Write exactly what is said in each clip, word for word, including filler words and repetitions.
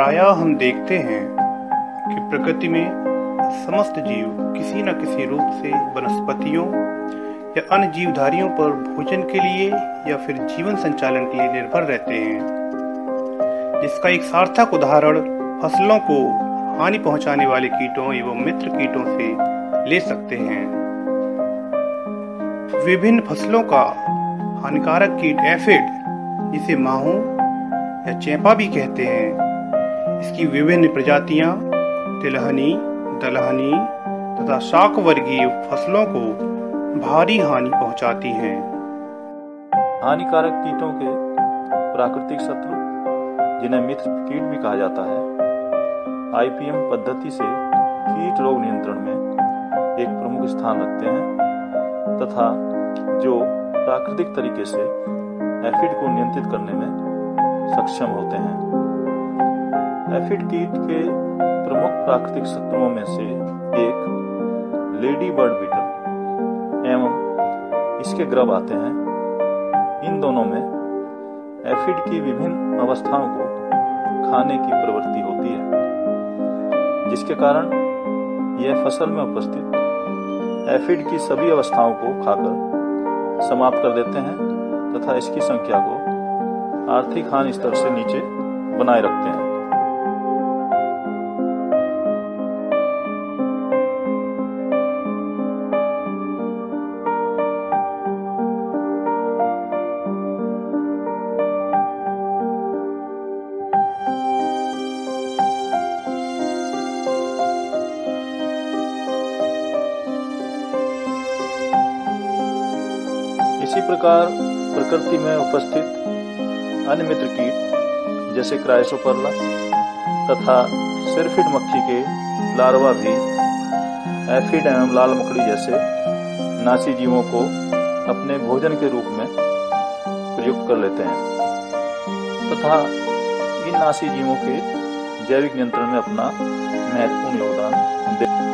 प्रायः हम देखते हैं कि प्रकृति में समस्त जीव किसी न किसी रूप से वनस्पतियों या अन्य जीवधारियों पर भोजन के लिए या फिर जीवन संचालन के लिए निर्भर रहते हैं, जिसका एक सार्थक उदाहरण फसलों को हानि पहुंचाने वाले कीटों एवं मित्र कीटों से ले सकते हैं। विभिन्न फसलों का हानिकारक कीट एफिड, जिसे माहू या चेपा भी कहते हैं, इसकी विभिन्न प्रजातियां तिलहनी, दलहनी तथा शाक वर्गीय फसलों को भारी हानि पहुंचाती हैं। हानिकारक कीटों के प्राकृतिक शत्रु, जिन्हें मित्र कीट भी कहा जाता है, आई पी एम पद्धति से कीट रोग नियंत्रण में एक प्रमुख स्थान रखते हैं तथा जो प्राकृतिक तरीके से एफिड को नियंत्रित करने में सक्षम होते हैं। एफिड कीट के प्रमुख प्राकृतिक शत्रुओं में से एक लेडी बर्ड बीटल एवं इसके ग्रब आते हैं। इन दोनों में एफिड की विभिन्न अवस्थाओं को खाने की प्रवृत्ति होती है, जिसके कारण यह फसल में उपस्थित एफिड की सभी अवस्थाओं को खाकर समाप्त कर देते हैं तथा इसकी संख्या को आर्थिक हानि स्तर से नीचे बनाए रखते हैं। इसी प्रकार प्रकृति में उपस्थित अन्य मित्र कीट जैसे क्राइसोपर्ला तथा सिरफिड मक्खी के लार्वा भी एफिड एवं लाल मकड़ी जैसे नासी जीवों को अपने भोजन के रूप में प्रयुक्त कर लेते हैं तथा इन नासी जीवों के जैविक नियंत्रण में अपना महत्वपूर्ण योगदान देते हैं।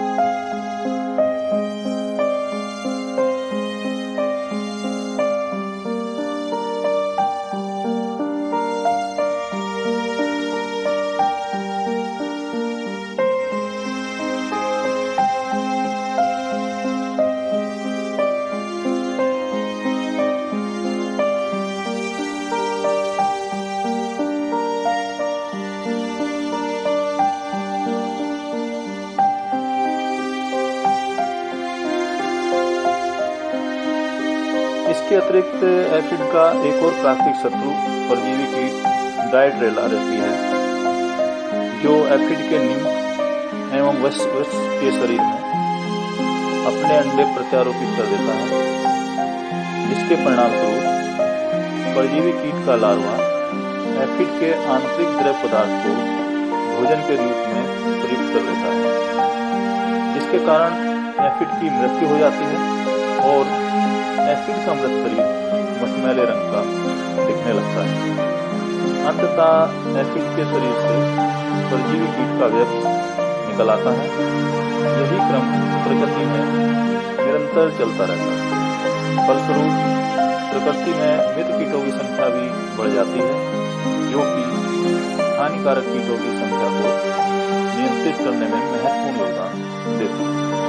इसके अतिरिक्त एफिड का एक और प्राकृतिक शत्रु परजीवी कीट डायट्रेला रहती है, जो एफिड के निम्फ एवं वत्स के शरीर में अपने अंडे प्रत्यारोपित कर देता है, जिसके परिणाम स्वरूप परजीवी कीट का लार्वा एफिड के आंतरिक द्रव पदार्थ को भोजन के रूप में प्रयुक्त कर लेता है, जिसके कारण एफिड की मृत्यु हो जाती है और एफिड का मृत शरीर मटमैले रंग का दिखने लगता है। अंततः एफिड के शरीर से परजीवी कीट का व्यक्ष निकल आता है। यही क्रम प्रकृति में निरंतर चलता रहता है। फलस्वरूप प्रकृति में मित्र कीटों की संख्या भी बढ़ जाती है, जो कि हानिकारक कीटों की संख्या को नियंत्रित करने में महत्वपूर्ण योगदान देती है।